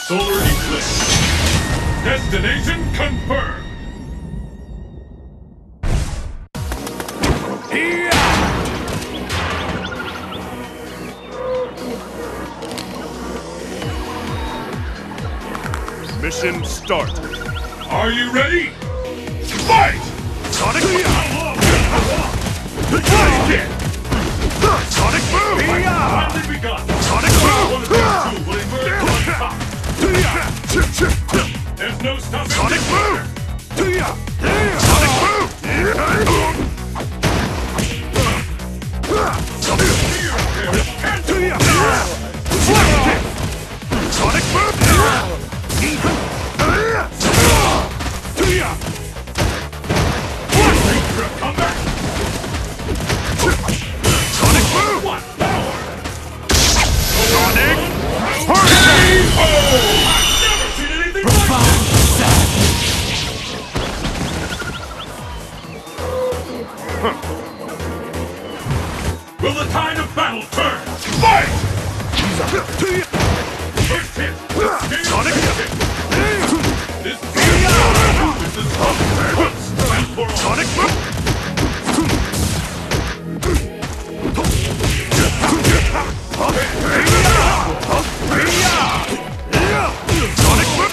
Solar eclipse. Destination confirmed. Mission start. Are you ready? Fight! Sonic boom! Sonic boom! Finally begun. Sonic boom! One of these two will emerge on top. There's no stopping. Sonic boom! Sonic boom! Sonic boom! Come back. Sonic boom! What power? Sonic Hurricane! Oh! I've never seen anything like this! Will the tide of battle turn? Fight! First hit! Sonic! This is the Sonic boom! Sonic boom!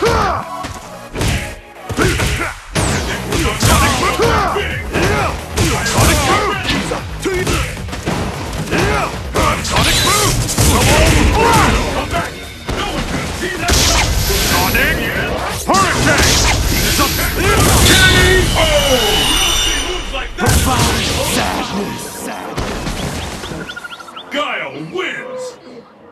Guile wins!